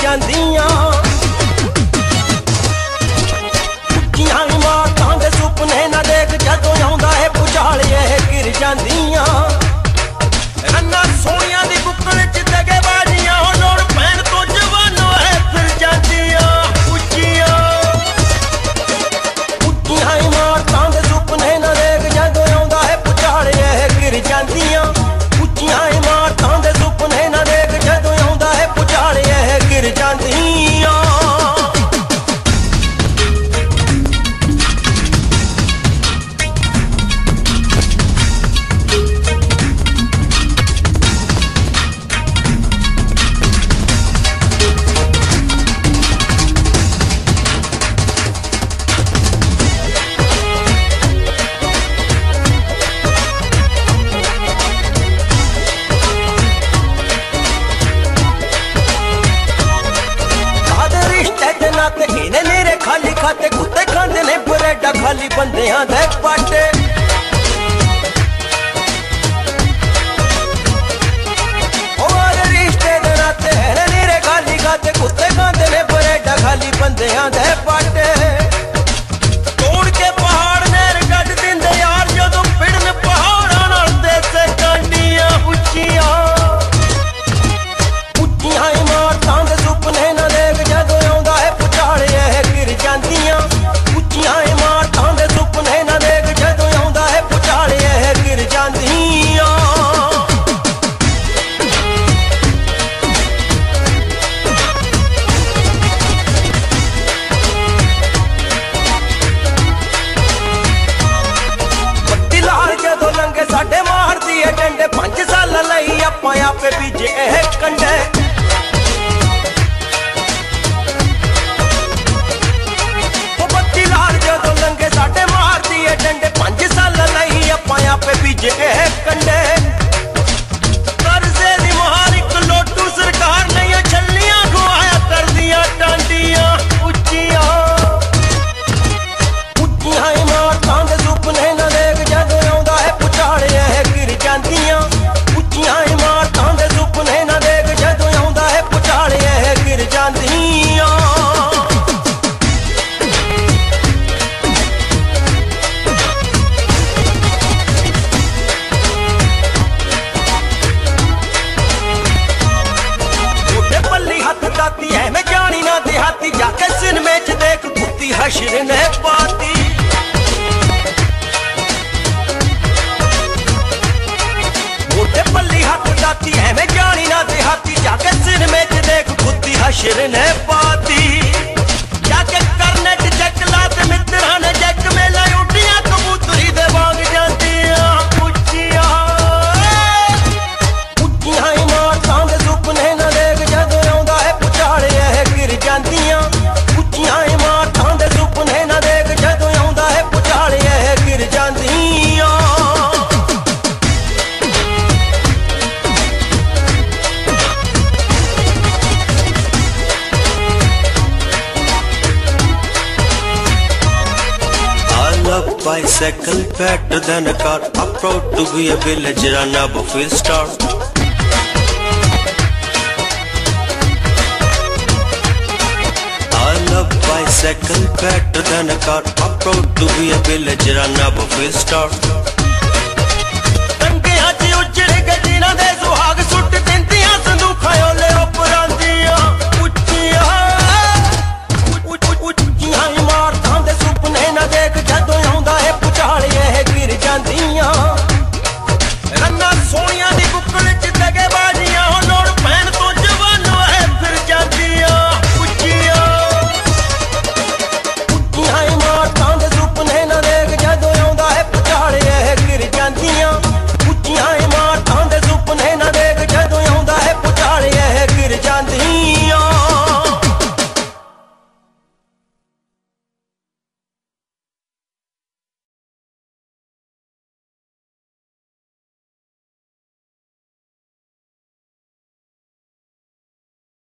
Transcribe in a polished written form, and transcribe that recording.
ਜਾਂਦੀਆਂ ਉੱਚੀਆਂ ਇਮਾਰਤਾਂ ਦੇ ਸੁਪਨੇ ਨਾ ਦੇਖ ਜਦੋਂ ਆਉਂਦਾ ਹੈ ਭੁਚਾਲ ਇਹ ਗਿਰ ਜਾਂਦੀਆਂ ਰੰਨਾਂ ਸੋਹਣੀਆਂ ਦੀ ਬੁੱਕਲ ਚ ਦਗੇਬਾਜ਼ੀਆਂ ਹੋ ਲੋੜ ਪੈਣ ਤੋਂ ਜਵਾਨ ਹੈ ਫਿਰ ਜਾਂਦੀਆਂ ਉੱਚੀਆਂ ਇਮਾਰਤਾਂ ਦੇ ਸੁਪਨੇ ਨਾ ਦੇਖ ਜਦੋਂ ਆਉਂਦਾ ਹੈ ਭੁਚਾਲ ਇਹ ਗਿਰ ਜਾਂਦੀਆਂ ਉੱਚੀਆਂ ਇਮਾਰਤਾਂ ਦੇ ਸੁਪਨੇ ਨਾ ਦੇਖ ਜਦੋਂ ਆਉਂਦਾ ਹੈ ਭੁਚਾਲ ਇਹ ਗਿਰ ਜਾਂਦੀਆਂ खाली खाते कुत्ते खांदे ने बरेडा खाली बंदियां दे पाटे और रिश्ते दे नाते नीरे खाली खाते कुत्ते खांदे ने बरेडा खाली बंदियां दे पाटे तोड़ के पहाड़ नहर कट दिंदे यार जदों पिड़न पहाड़ां नाल देसे कांडियां ਉੱਚੀਆਂ इमारतां दे सुपने ना देख जदों आउंदा है भुचाल ਇਹ ਗਿਰ ਜਾਂਦੀਆਂ ਉੱਚੀਆਂ ਇਮਾਰਤਾਂ ਦੇ ਸੁਪਨੇ ਨਾ ਦੇਖ ਜਦੋਂ ਆਉਂਦਾ ਹੈ ਭੁਚਾਲ ਇਹ ਗਿਰ ਜਾਂਦੀਆਂ ਬੱਤੀ ਲਾਲ ਜਦੋਂ ਲੰਘੇ ਸਾਡੇ ਮਾਰਦੀ ਏ ਡੰਡੇ 5 ਸਾਲ ਲਈ ਆਪਾਂ ਆਪੇ ਬੀਜੇ ਇਹ ਕੰਡੇ ਸਾਡੇ ਮਾਰਦੀ ਏ ਡੰਡੇ 5 ਸਾਲ ਲਈ ਆਪਾਂ ਆਪੇ ਬੀਜੇ ਇਹ ਕੰਡੇ ਕਰਜ਼ੇ ਦੀ ਮਹਾਰ ਇੱਕ ਲੋਟੂ ਸਰਕਾਰ ਨਹੀਂ ਛੱਲੀਆਂ ਖਵਾਇਆ ਕਰਦੀਆਂ ਟਾਂਡੀਆਂ ਉੱਚੀਆਂ ਇਮਾਰਤਾਂ ਦੇ ਸੁਪਨੇ ਨਾ ਦੇਖ ਜਦੋਂ ਆਉਂਦਾ ਹੈ ਭੁਚਾਲ ਇਹ ਗਿਰ ਜਾਂਦੀਆਂ ਉੱਚੀਆਂ ਇਮਾਰਤਾਂ ਦੇ ਸੁਪਨੇ ਨਾ ਦੇਖ ਜਦੋਂ ਆਉਂਦਾ ਹੈ ਭੁਚਾਲ ਇਹ ਗਿਰ ਜਾਂਦੀਆਂ मैं जानी ना देहाती जाके सिनेमे च देख कुत्ती हशर ने पाती मोटे पल्ली हाथ दाती है मैं जानी ना देहाती जाके सिनेमे च देख कुत्ती हशर ने पाती जाके करने च चेक लाते मित्रा ने जग मेला उड्डियां कबूतरी दे वांग जांदियां ਉੱਚੀਆਂ इमारतां दे सुपने ना देख जदों आउंदा है भुचाल ਇਹ ਗਿਰ ਜਾਂਦੀਆਂ ਉੱਚੀਆਂ ਇਮਾਰਤਾਂ ਦੇ ਸੁਪਨੇ ਨਾ ਦੇਖ ਜਦੋਂ ਆਉਂਦਾ ਹੈ ਭੁਚਾਲ ਇਹ ਗਿਰ ਜਾਂਦੀਆਂ Bicycle better than a car. I'm proud to be a villager and never feel star. I love bicycle better than a car. I'm proud to be a villager and never feel star.